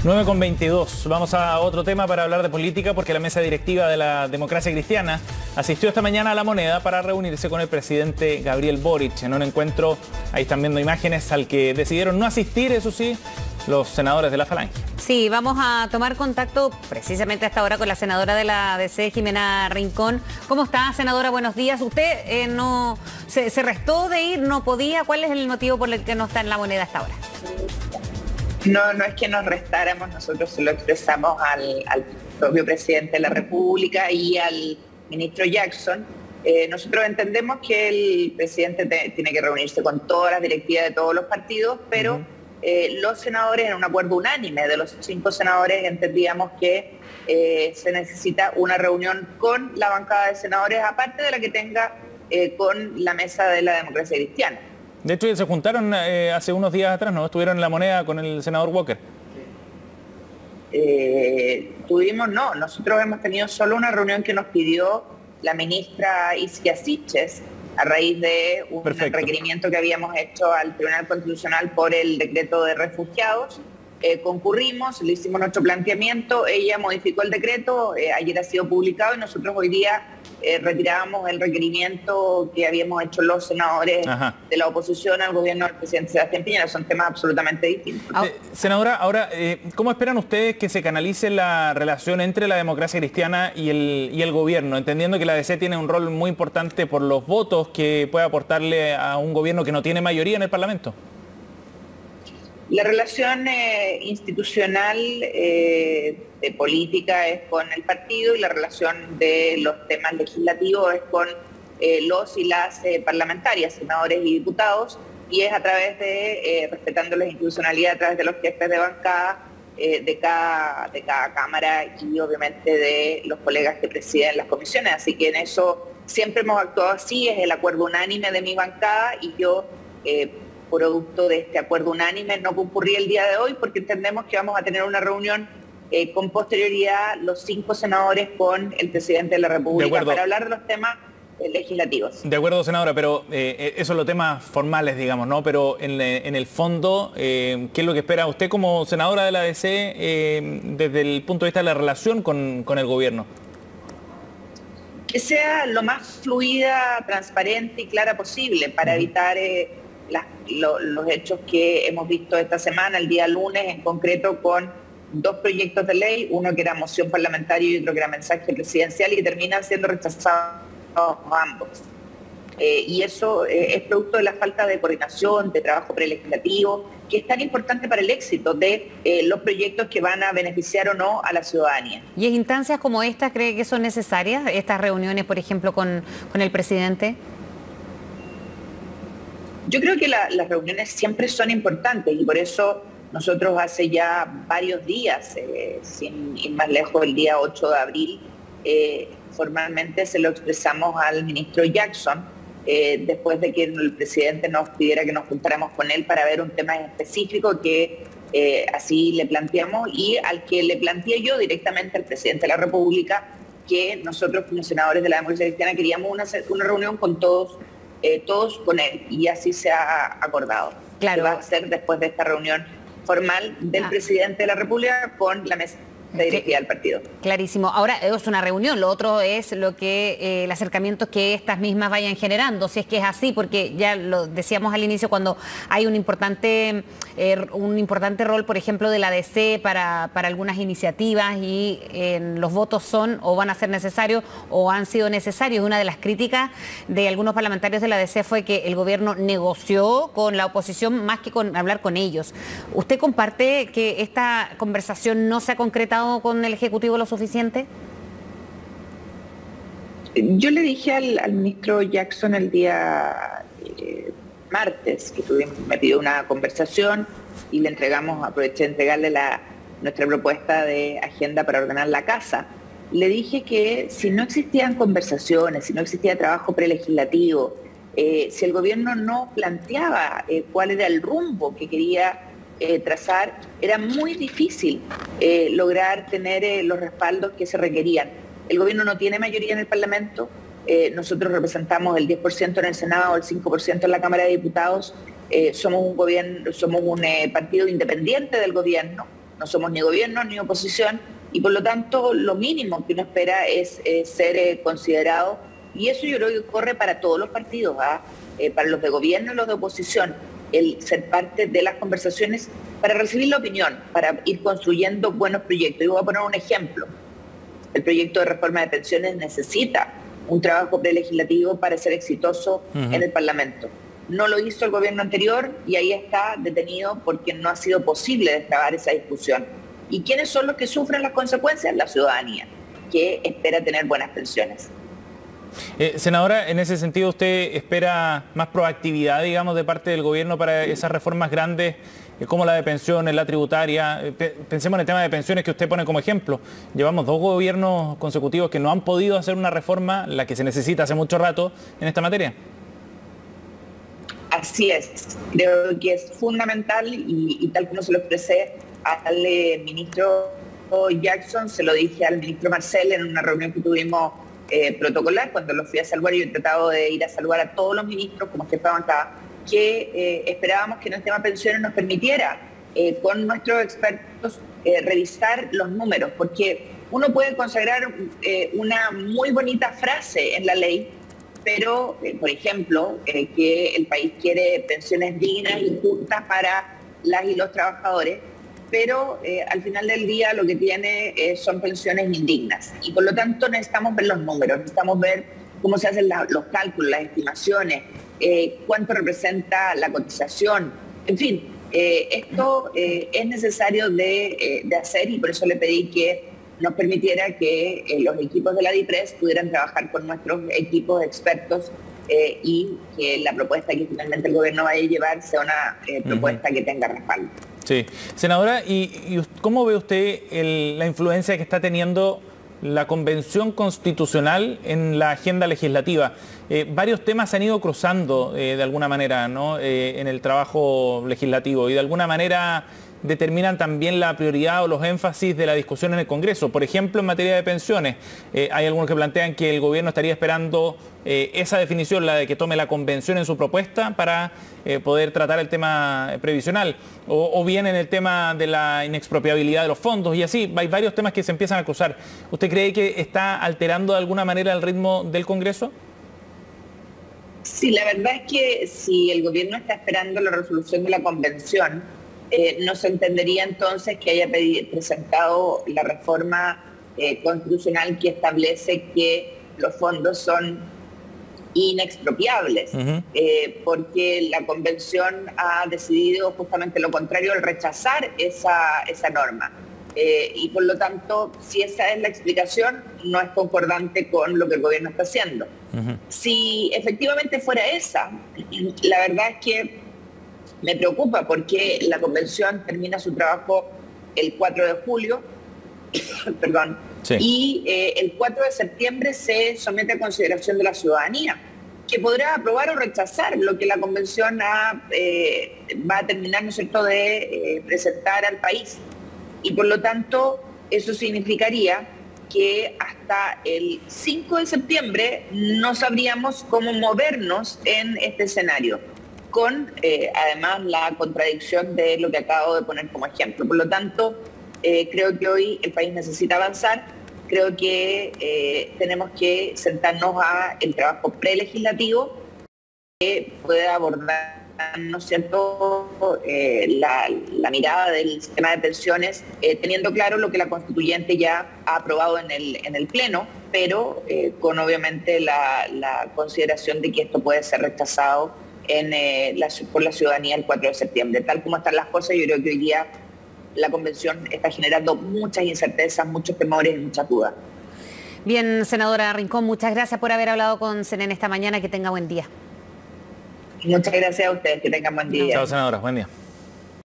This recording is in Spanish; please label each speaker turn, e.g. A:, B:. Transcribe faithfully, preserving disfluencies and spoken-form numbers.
A: nueve con veintidós. Vamos a otro tema para hablar de política, porque la mesa directiva de la Democracia Cristiana asistió esta mañana a La Moneda para reunirse con el presidente Gabriel Boric en un encuentro, ahí están viendo imágenes, al que decidieron no asistir, eso sí, los senadores de la Falange.
B: Sí, vamos a tomar contacto precisamente hasta ahora con la senadora de la A D C, Jimena Rincón. ¿Cómo está, senadora? Buenos días. Usted eh, no se, se restó de ir, no podía. ¿Cuál es el motivo por el que no está en La Moneda hasta ahora?
C: No, no es que nos restáramos, nosotros se lo expresamos al, al propio presidente de la República y al ministro Jackson. Eh, nosotros entendemos que el presidente te, tiene que reunirse con todas las directivas de todos los partidos, pero uh-huh. eh, los senadores, en un acuerdo unánime de los cinco senadores, entendíamos que eh, se necesita una reunión con la bancada de senadores, aparte de la que tenga eh, con la mesa de la Democracia Cristiana.
A: De hecho, se juntaron eh, hace unos días atrás, ¿no? Estuvieron en La Moneda con el senador Walker.
C: Eh, tuvimos, no, nosotros hemos tenido solo una reunión que nos pidió la ministra Ixia Siches a raíz de un Perfecto. requerimiento que habíamos hecho al Tribunal Constitucional por el decreto de refugiados. Eh, concurrimos, le hicimos nuestro planteamiento, ella modificó el decreto, eh, ayer ha sido publicado y nosotros hoy día eh, retirábamos el requerimiento que habíamos hecho los senadores Ajá. de la oposición al gobierno del presidente Sebastián Piñera. Son temas absolutamente distintos.
A: Eh, senadora, ahora, eh, ¿cómo esperan ustedes que se canalice la relación entre la Democracia Cristiana y el, y el gobierno? Entendiendo que la A D C tiene un rol muy importante por los votos que puede aportarle a un gobierno que no tiene mayoría en el Parlamento.
C: La relación eh, institucional eh, de política es con el partido y la relación de los temas legislativos es con eh, los y las eh, parlamentarias, senadores y diputados, y es a través de, eh, respetando la institucionalidad, a través de los jefes de bancada eh, de, cada, de cada Cámara y obviamente de los colegas que presiden las comisiones. Así que en eso siempre hemos actuado así, es el acuerdo unánime de mi bancada y yo... Eh, producto de este acuerdo unánime, no concurrí el día de hoy porque entendemos que vamos a tener una reunión eh, con posterioridad los cinco senadores con el presidente de la República de para hablar de los temas eh, legislativos.
A: De acuerdo, senadora, pero eh, esos son los temas formales, digamos, ¿no? Pero en, en el fondo, eh, ¿qué es lo que espera usted como senadora de la A D C eh, desde el punto de vista de la relación con, con el gobierno?
C: Que sea lo más fluida, transparente y clara posible para evitar... Eh, Las, lo, los hechos que hemos visto esta semana, el día lunes en concreto, con dos proyectos de ley, uno que era moción parlamentaria y otro que era mensaje presidencial, y que terminan siendo rechazados ambos. Eh, y eso eh, es producto de la falta de coordinación, de trabajo prelegislativo, que es tan importante para el éxito de eh, los proyectos que van a beneficiar o no a la ciudadanía.
B: ¿Y en instancias como esta cree que son necesarias estas reuniones, por ejemplo, con, con el presidente?
C: Yo creo que la, las reuniones siempre son importantes y por eso nosotros hace ya varios días, eh, sin ir más lejos, el día ocho de abril, eh, formalmente se lo expresamos al ministro Jackson, eh, después de que el presidente nos pidiera que nos juntáramos con él para ver un tema específico que eh, así le planteamos y al que le planteé yo directamente al presidente de la República que nosotros como senadores de la Democracia Cristiana queríamos una, una reunión con todos Eh, todos con él, y así se ha acordado.
B: Claro.
C: Que va a ser después de esta reunión formal del ah. presidente de la República con la mesa de directiva del partido.
B: Clarísimo. Ahora es una reunión, lo otro es lo que eh, el acercamiento que estas mismas vayan generando, si es que es así, porque ya lo decíamos al inicio, cuando hay un importante eh, un importante rol, por ejemplo, de la A D C para, para algunas iniciativas y eh, los votos son o van a ser necesarios o han sido necesarios. Una de las críticas de algunos parlamentarios de la A D C fue que el gobierno negoció con la oposición más que con hablar con ellos. ¿Usted comparte que esta conversación no se ha concretado con el Ejecutivo lo suficiente?
C: Yo le dije al, al ministro Jackson el día eh, martes que tuvimos, me pidió una conversación y le entregamos, aproveché de entregarle la, nuestra propuesta de agenda para ordenar la casa. Le dije que si no existían conversaciones, si no existía trabajo prelegislativo, eh, si el gobierno no planteaba eh, cuál era el rumbo que quería Eh, trazar, era muy difícil eh, lograr tener eh, los respaldos que se requerían. El gobierno no tiene mayoría en el Parlamento, eh, nosotros representamos el diez por ciento en el Senado, el cinco por ciento en la Cámara de Diputados, eh, somos un gobierno, somos un eh, partido independiente del gobierno, no somos ni gobierno ni oposición, y por lo tanto lo mínimo que uno espera es, es ser eh, considerado, y eso yo creo que corre para todos los partidos, ¿ah? eh, para los de gobierno y los de oposición, el ser parte de las conversaciones para recibir la opinión, para ir construyendo buenos proyectos. Y voy a poner un ejemplo. El proyecto de reforma de pensiones necesita un trabajo prelegislativo para ser exitoso uh-huh. en el Parlamento. No lo hizo el gobierno anterior y ahí está detenido porque no ha sido posible destrabar esa discusión. ¿Y quiénes son los que sufren las consecuencias? La ciudadanía, que espera tener buenas pensiones.
A: Eh, senadora, en ese sentido, ¿usted espera más proactividad, digamos, de parte del gobierno para esas reformas grandes, eh, como la de pensiones, la tributaria? Eh, pensemos en el tema de pensiones que usted pone como ejemplo. Llevamos dos gobiernos consecutivos que no han podido hacer una reforma, la que se necesita hace mucho rato, en esta materia.
C: Así es. Creo que es fundamental y, y tal como se lo expresé al eh, ministro Jackson, se lo dije al ministro Marcel en una reunión que tuvimos Eh, protocolar, cuando los fui a saludar. Yo he tratado de ir a saludar a todos los ministros como que estaban acá, que eh, esperábamos que en el tema pensiones nos permitiera eh, con nuestros expertos eh, revisar los números, porque uno puede consagrar eh, una muy bonita frase en la ley, pero eh, por ejemplo eh, que el país quiere pensiones dignas y justas para las y los trabajadores, pero eh, al final del día lo que tiene eh, son pensiones indignas. Y por lo tanto necesitamos ver los números, necesitamos ver cómo se hacen la, los cálculos, las estimaciones, eh, cuánto representa la cotización. En fin, eh, esto eh, es necesario de, eh, de hacer, y por eso le pedí que nos permitiera que eh, los equipos de la DIPRES pudieran trabajar con nuestros equipos expertos eh, y que la propuesta que finalmente el gobierno vaya a llevar sea una eh, propuesta uh-huh. que tenga respaldo.
A: Sí. Senadora, ¿y, y cómo ve usted el, la influencia que está teniendo la Convención Constitucional en la agenda legislativa? Eh, varios temas se han ido cruzando eh, de alguna manera, ¿no? eh, en el trabajo legislativo, y de alguna manera determinan también la prioridad o los énfasis de la discusión en el Congreso. Por ejemplo, en materia de pensiones, eh, hay algunos que plantean que el gobierno estaría esperando eh, esa definición, la de que tome la convención en su propuesta para eh, poder tratar el tema previsional, o, o bien en el tema de la inexpropiabilidad de los fondos, y así hay varios temas que se empiezan a cruzar. ¿Usted cree que está alterando de alguna manera el ritmo del Congreso?
C: Sí, la verdad es que si el gobierno está esperando la resolución de la convención, Eh, no se entendería entonces que haya pedido, presentado la reforma eh, constitucional que establece que los fondos son inexpropiables, uh-huh. eh, porque la convención ha decidido justamente lo contrario al rechazar esa, esa norma. Eh, y por lo tanto, si esa es la explicación, no es concordante con lo que el gobierno está haciendo. Uh-huh. Si efectivamente fuera esa, la verdad es que me preocupa porque la convención termina su trabajo el cuatro de julio, perdón, sí. y eh, el cuatro de septiembre se somete a consideración de la ciudadanía, que podrá aprobar o rechazar lo que la convención ha, eh, va a terminar, ¿no es cierto?, de eh, presentar al país. Y por lo tanto, eso significaría que hasta el cinco de septiembre no sabríamos cómo movernos en este escenario, con eh, además la contradicción de lo que acabo de poner como ejemplo. Por lo tanto, eh, creo que hoy el país necesita avanzar, creo que eh, tenemos que sentarnos a el trabajo prelegislativo que pueda abordar, ¿no es cierto?, eh, la, la mirada del sistema de pensiones, eh, teniendo claro lo que la constituyente ya ha aprobado en el, en el Pleno, pero eh, con obviamente la, la consideración de que esto puede ser rechazado En, eh, la, por la ciudadanía el cuatro de septiembre. Tal como están las cosas, yo creo que hoy día la convención está generando muchas incertezas, muchos temores y muchas dudas.
B: Bien, senadora Rincón, muchas gracias por haber hablado con C N N esta mañana. Que tenga buen día.
C: Muchas gracias a ustedes, que tengan buen día.
A: Chao, senadora, buen día.